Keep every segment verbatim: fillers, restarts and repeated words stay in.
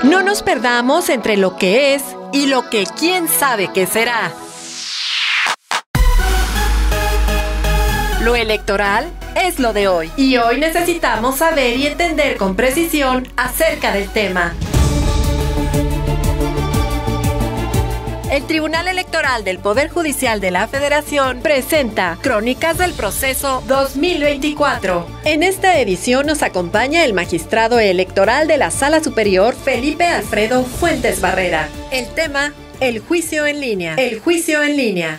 No nos perdamos entre lo que es y lo que quién sabe qué será. Lo electoral es lo de hoy, y hoy necesitamos saber y entender con precisión acerca del tema. El Tribunal Electoral del Poder Judicial de la Federación presenta Crónicas del Proceso dos mil veinticuatro. En esta edición nos acompaña el magistrado electoral de la Sala Superior, Felipe Alfredo Fuentes Barrera. El tema, el juicio en línea. El juicio en línea.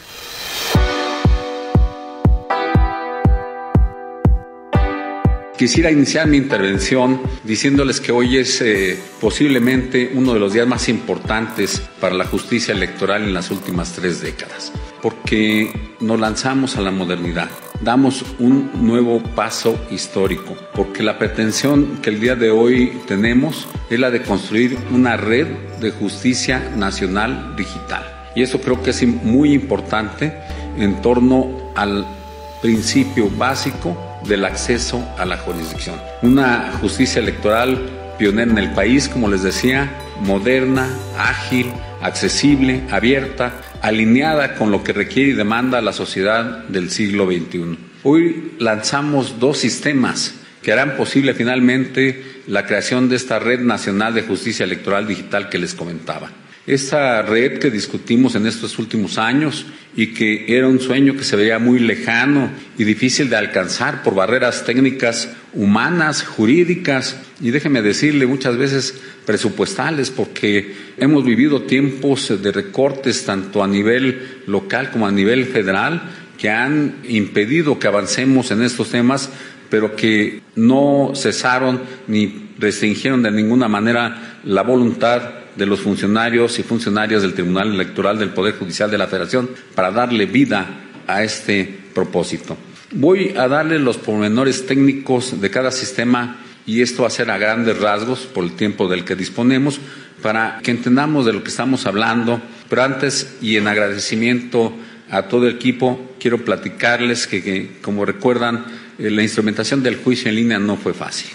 Quisiera iniciar mi intervención diciéndoles que hoy es eh, posiblemente uno de los días más importantes para la justicia electoral en las últimas tres décadas, porque nos lanzamos a la modernidad, damos un nuevo paso histórico, porque la pretensión que el día de hoy tenemos es la de construir una red de justicia nacional digital. Y eso creo que es muy importante en torno al principio básico del acceso a la jurisdicción. Una justicia electoral pionera en el país, como les decía, moderna, ágil, accesible, abierta, alineada con lo que requiere y demanda la sociedad del siglo veintiuno. Hoy lanzamos dos sistemas que harán posible finalmente la creación de esta Red Nacional de Justicia Electoral Digital que les comentaba. Esta red que discutimos en estos últimos años y que era un sueño que se veía muy lejano y difícil de alcanzar por barreras técnicas, humanas, jurídicas y déjeme decirle muchas veces presupuestales, porque hemos vivido tiempos de recortes tanto a nivel local como a nivel federal que han impedido que avancemos en estos temas, pero que no cesaron ni restringieron de ninguna manera la voluntad de los funcionarios y funcionarias del Tribunal Electoral del Poder Judicial de la Federación para darle vida a este propósito. Voy a darle los pormenores técnicos de cada sistema y esto va a ser a grandes rasgos por el tiempo del que disponemos para que entendamos de lo que estamos hablando, pero antes y en agradecimiento a todo el equipo quiero platicarles que, que como recuerdan, eh, la instrumentación del juicio en línea no fue fácil.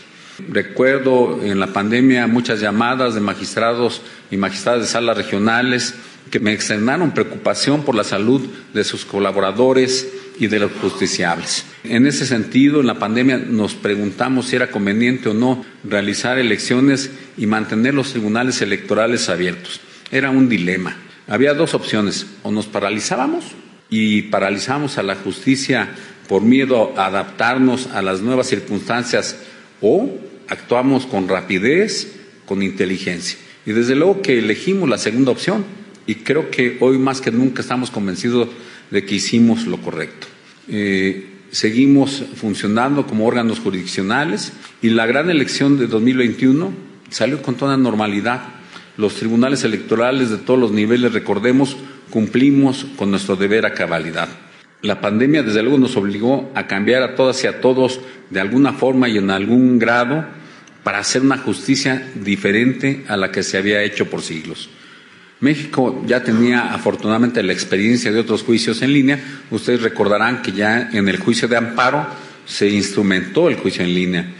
Recuerdo en la pandemia muchas llamadas de magistrados y magistradas de salas regionales que me externaron preocupación por la salud de sus colaboradores y de los justiciables. En ese sentido, en la pandemia nos preguntamos si era conveniente o no realizar elecciones y mantener los tribunales electorales abiertos. Era un dilema. Había dos opciones: o nos paralizábamos y paralizábamos a la justicia por miedo a adaptarnos a las nuevas circunstancias, o actuamos con rapidez, con inteligencia. Y desde luego que elegimos la segunda opción y creo que hoy más que nunca estamos convencidos de que hicimos lo correcto. Eh, seguimos funcionando como órganos jurisdiccionales y la gran elección de dos mil veintiuno salió con toda normalidad. Los tribunales electorales de todos los niveles, recordemos, cumplimos con nuestro deber a cabalidad. La pandemia, desde luego, nos obligó a cambiar a todas y a todos de alguna forma y en algún grado para hacer una justicia diferente a la que se había hecho por siglos. México ya tenía afortunadamente la experiencia de otros juicios en línea. Ustedes recordarán que ya en el juicio de amparo se instrumentó el juicio en línea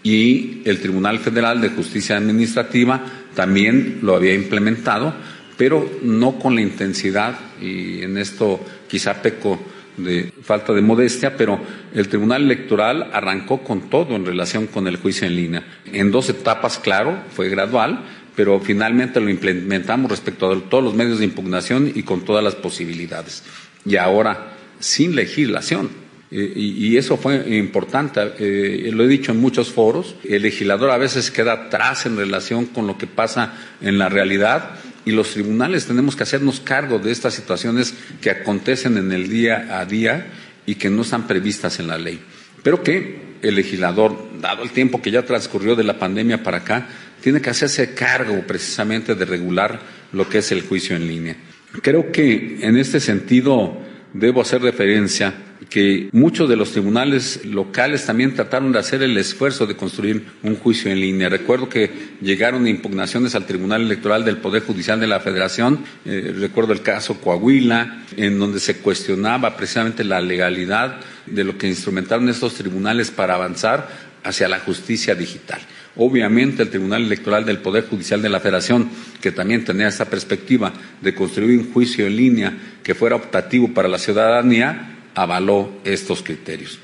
y el Tribunal Federal de Justicia Administrativa también lo había implementado, pero no con la intensidad, y en esto quizá peco de falta de modestia, pero el Tribunal Electoral arrancó con todo en relación con el juicio en línea. En dos etapas, claro, fue gradual, pero finalmente lo implementamos respecto a todos los medios de impugnación y con todas las posibilidades. Y ahora, sin legislación. Eh, y, y eso fue importante. Eh, lo he dicho en muchos foros, el legislador a veces queda atrás en relación con lo que pasa en la realidad. Y los tribunales tenemos que hacernos cargo de estas situaciones que acontecen en el día a día y que no están previstas en la ley. Pero que el legislador, dado el tiempo que ya transcurrió de la pandemia para acá, tiene que hacerse cargo precisamente de regular lo que es el juicio en línea. Creo que en este sentido debo hacer referencia que muchos de los tribunales locales también trataron de hacer el esfuerzo de construir un juicio en línea. Recuerdo que llegaron impugnaciones al Tribunal Electoral del Poder Judicial de la Federación, eh, recuerdo el caso Coahuila, en donde se cuestionaba precisamente la legalidad de lo que instrumentaron estos tribunales para avanzar, hacia la justicia digital. Obviamente el Tribunal Electoral del Poder Judicial de la Federación, que también tenía esta perspectiva de construir un juicio en línea que fuera optativo para la ciudadanía, avaló estos criterios.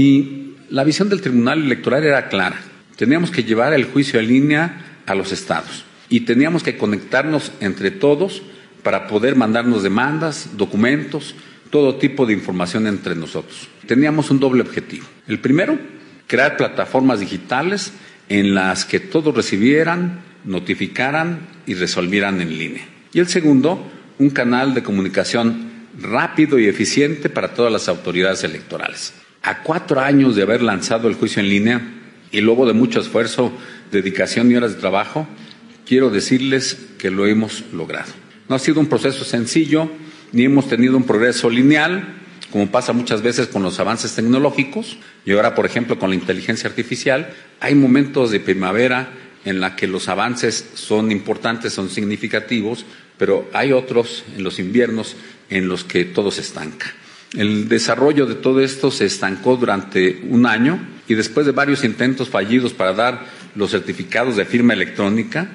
Y la visión del Tribunal Electoral era clara. Teníamos que llevar el juicio en línea a los estados y teníamos que conectarnos entre todos para poder mandarnos demandas, documentos, todo tipo de información entre nosotros. Teníamos un doble objetivo. El primero, crear plataformas digitales en las que todos recibieran, notificaran y resolvieran en línea. Y el segundo, un canal de comunicación rápido y eficiente para todas las autoridades electorales. A cuatro años de haber lanzado el juicio en línea y luego de mucho esfuerzo, dedicación y horas de trabajo, quiero decirles que lo hemos logrado. No ha sido un proceso sencillo, ni hemos tenido un progreso lineal, como pasa muchas veces con los avances tecnológicos, y ahora, por ejemplo, con la inteligencia artificial, hay momentos de primavera en la que los avances son importantes, son significativos, pero hay otros en los inviernos en los que todo se estanca. El desarrollo de todo esto se estancó durante un año y después de varios intentos fallidos para dar los certificados de firma electrónica,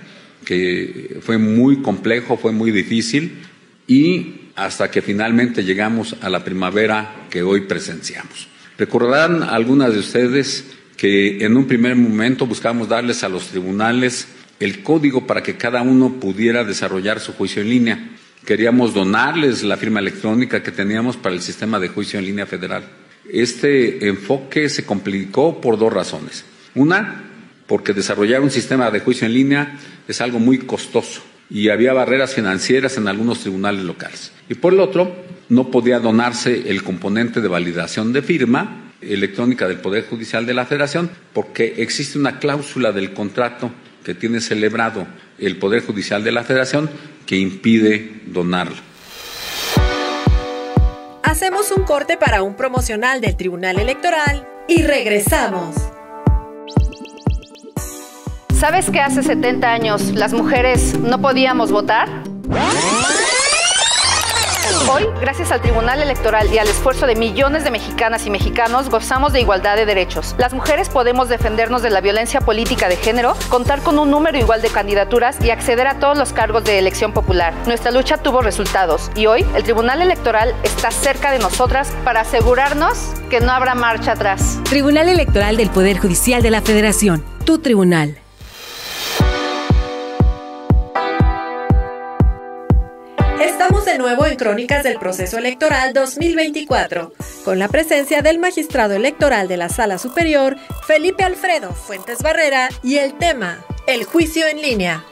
que fue muy complejo, fue muy difícil, y hasta que finalmente llegamos a la primavera que hoy presenciamos. Recordarán algunas de ustedes que en un primer momento buscamos darles a los tribunales el código para que cada uno pudiera desarrollar su juicio en línea. Queríamos donarles la firma electrónica que teníamos para el sistema de juicio en línea federal. Este enfoque se complicó por dos razones. Una, porque desarrollar un sistema de juicio en línea es algo muy costoso y había barreras financieras en algunos tribunales locales. Y por el otro, no podía donarse el componente de validación de firma electrónica del Poder Judicial de la Federación porque existe una cláusula del contrato que tiene celebrado el Poder Judicial de la Federación que impide donarlo. Hacemos un corte para un promocional del Tribunal Electoral y regresamos. ¿Sabes que hace setenta años las mujeres no podíamos votar? Hoy, gracias al Tribunal Electoral y al esfuerzo de millones de mexicanas y mexicanos, gozamos de igualdad de derechos. Las mujeres podemos defendernos de la violencia política de género, contar con un número igual de candidaturas y acceder a todos los cargos de elección popular. Nuestra lucha tuvo resultados y hoy el Tribunal Electoral está cerca de nosotras para asegurarnos que no habrá marcha atrás. Tribunal Electoral del Poder Judicial de la Federación. Tu tribunal. Estamos de nuevo en Crónicas del Proceso Electoral dos mil veinticuatro, con la presencia del magistrado electoral de la Sala Superior, Felipe Alfredo Fuentes Barrera, y el tema, el juicio en línea.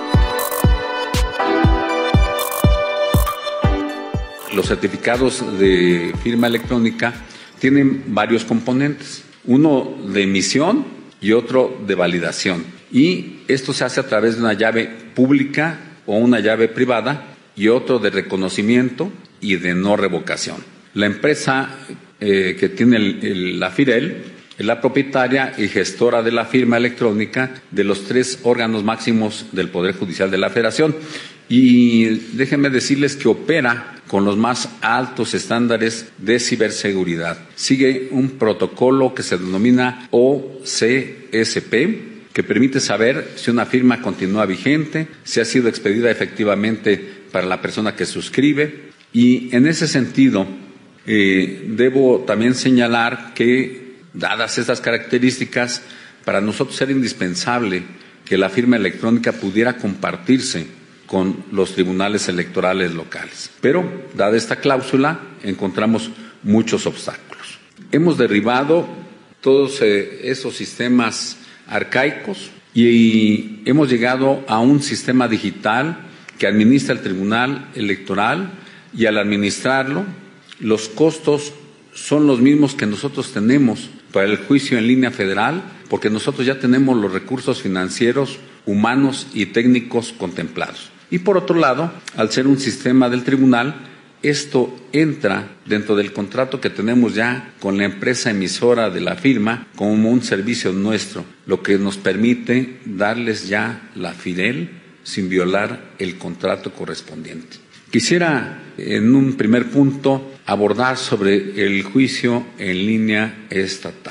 Los certificados de firma electrónica tienen varios componentes, uno de emisión y otro de validación, y esto se hace a través de una llave pública o una llave privada, y otro de reconocimiento y de no revocación. La empresa eh, que tiene el, el, la FIREL es la propietaria y gestora de la firma electrónica de los tres órganos máximos del Poder Judicial de la Federación. Y déjenme decirles que opera con los más altos estándares de ciberseguridad. Sigue un protocolo que se denomina O C S P, que permite saber si una firma continúa vigente, si ha sido expedida efectivamente para la persona que suscribe, y en ese sentido eh, debo también señalar que, dadas estas características, para nosotros era indispensable que la firma electrónica pudiera compartirse con los tribunales electorales locales. Pero, dada esta cláusula, encontramos muchos obstáculos. Hemos derribado todos eh, esos sistemas arcaicos y hemos llegado a un sistema digital que administra el Tribunal Electoral, y al administrarlo, los costos son los mismos que nosotros tenemos para el juicio en línea federal, porque nosotros ya tenemos los recursos financieros, humanos y técnicos contemplados. Y por otro lado, al ser un sistema del tribunal, esto entra dentro del contrato que tenemos ya con la empresa emisora de la firma como un servicio nuestro, lo que nos permite darles ya la FIREL sin violar el contrato correspondiente. Quisiera, en un primer punto, abordar sobre el juicio en línea estatal.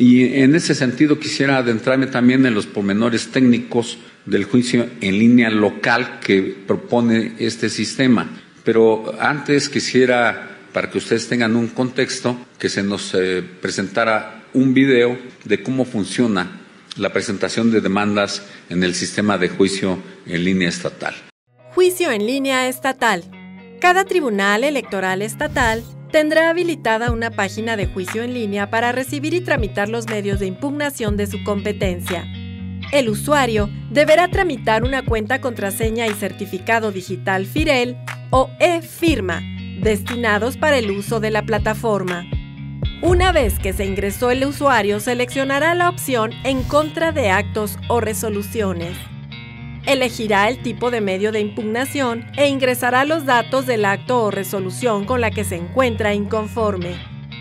Y en ese sentido quisiera adentrarme también en los pormenores técnicos del juicio en línea local que propone este sistema. Pero antes quisiera, para que ustedes tengan un contexto, que se nos eh, presentara un video de cómo funciona la presentación de demandas en el sistema de juicio en línea estatal. Juicio en línea estatal. Cada tribunal electoral estatal tendrá habilitada una página de juicio en línea para recibir y tramitar los medios de impugnación de su competencia. El usuario deberá tramitar una cuenta, contraseña y certificado digital FIREL o e-firma, destinados para el uso de la plataforma. Una vez que se ingresó, el usuario seleccionará la opción en contra de actos o resoluciones. Elegirá el tipo de medio de impugnación e ingresará los datos del acto o resolución con la que se encuentra inconforme.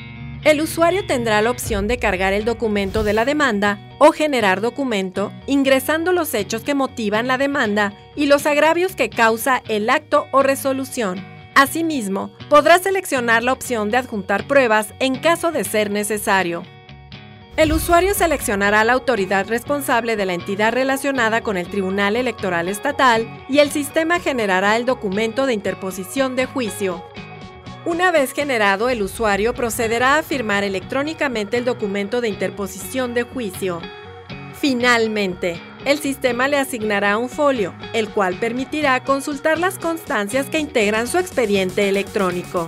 El usuario tendrá la opción de cargar el documento de la demanda o generar documento, ingresando los hechos que motivan la demanda y los agravios que causa el acto o resolución. Asimismo, podrá seleccionar la opción de adjuntar pruebas en caso de ser necesario. El usuario seleccionará la autoridad responsable de la entidad relacionada con el Tribunal Electoral Estatal y el sistema generará el documento de interposición de juicio. Una vez generado, el usuario procederá a firmar electrónicamente el documento de interposición de juicio. Finalmente, el sistema le asignará un folio, el cual permitirá consultar las constancias que integran su expediente electrónico.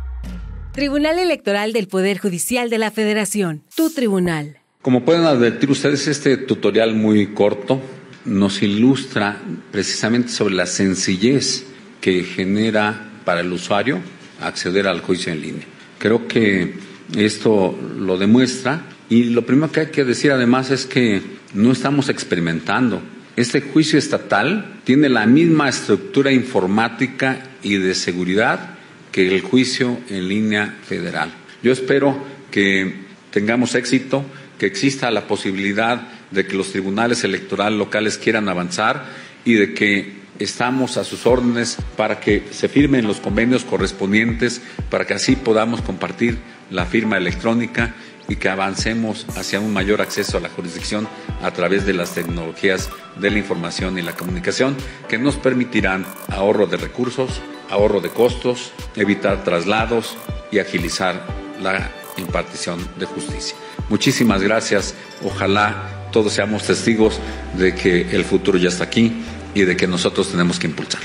Tribunal Electoral del Poder Judicial de la Federación, tu tribunal. Como pueden advertir ustedes, este tutorial muy corto nos ilustra precisamente sobre la sencillez que genera para el usuario acceder al juicio en línea. Creo que esto lo demuestra y lo primero que hay que decir además es que no estamos experimentando. Este juicio estatal tiene la misma estructura informática y de seguridad que el juicio en línea federal. Yo espero que tengamos éxito, que exista la posibilidad de que los tribunales electorales locales quieran avanzar y de que estamos a sus órdenes para que se firmen los convenios correspondientes, para que así podamos compartir la firma electrónica y que avancemos hacia un mayor acceso a la jurisdicción a través de las tecnologías de la información y la comunicación que nos permitirán ahorro de recursos, ahorro de costos, evitar traslados y agilizar la impartición de justicia. Muchísimas gracias. Ojalá todos seamos testigos de que el futuro ya está aquí y de que nosotros tenemos que impulsarlo.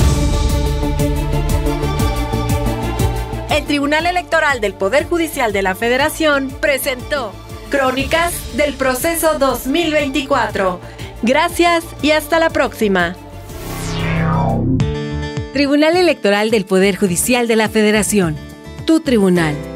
El Tribunal Electoral del Poder Judicial de la Federación presentó Crónicas del Proceso dos mil veinticuatro. Gracias y hasta la próxima. Tribunal Electoral del Poder Judicial de la Federación, tu tribunal.